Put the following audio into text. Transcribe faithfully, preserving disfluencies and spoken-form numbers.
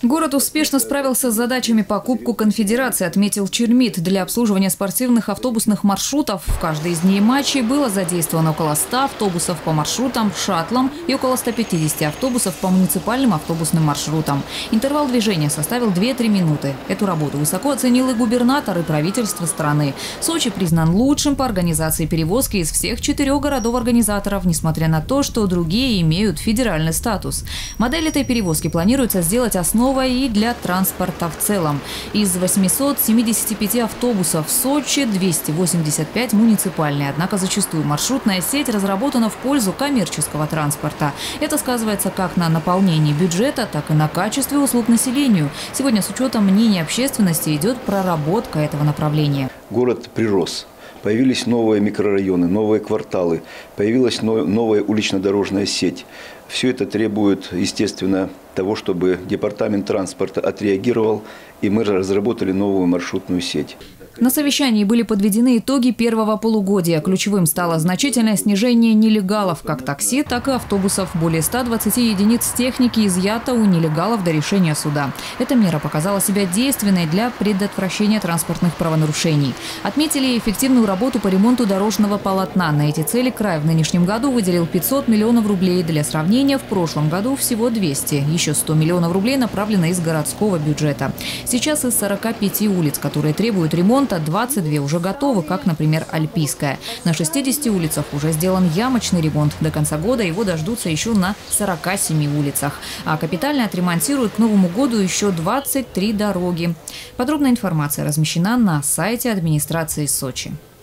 Город успешно справился с задачами покупку конфедерации, отметил Чермит. Для обслуживания спортивных автобусных маршрутов в каждой из дней матчей было задействовано около ста автобусов по маршрутам, шаттлам и около ста пятидесяти автобусов по муниципальным автобусным маршрутам. Интервал движения составил две-три минуты. Эту работу высоко оценил и губернатор, и правительство страны. Сочи признан лучшим по организации перевозки из всех четырех городов-организаторов, несмотря на то, что другие имеют федеральный статус. Модель этой перевозки планируется сделать основой и для транспорта в целом. Из восьмисот семидесяти пяти автобусов в Сочи двести восемьдесят пять муниципальные. Однако зачастую маршрутная сеть разработана в пользу коммерческого транспорта. Это сказывается как на наполнении бюджета, так и на качестве услуг населению. Сегодня с учетом мнений общественности идет проработка этого направления. Город прирос. Появились новые микрорайоны, новые кварталы, появилась новая улично-дорожная сеть. Все это требует, естественно, того, чтобы департамент транспорта отреагировал, и мы разработали новую маршрутную сеть. На совещании были подведены итоги первого полугодия. Ключевым стало значительное снижение нелегалов, как такси, так и автобусов. Более ста двадцати единиц техники изъято у нелегалов до решения суда. Эта мера показала себя действенной для предотвращения транспортных правонарушений. Отметили эффективную работу по ремонту дорожного полотна. На эти цели край в нынешнем году выделил пятьсот миллионов рублей. Для сравнения, в прошлом году всего двести. Еще сто миллионов рублей направлено из городского бюджета. Сейчас из сорока пяти улиц, которые требуют ремонта, двадцать две уже готовы, как, например, Альпийская. На шестидесяти улицах уже сделан ямочный ремонт. До конца года его дождутся еще на сорока семи улицах. А капитально отремонтируют к Новому году еще двадцать три дороги. Подробная информация размещена на сайте администрации Сочи.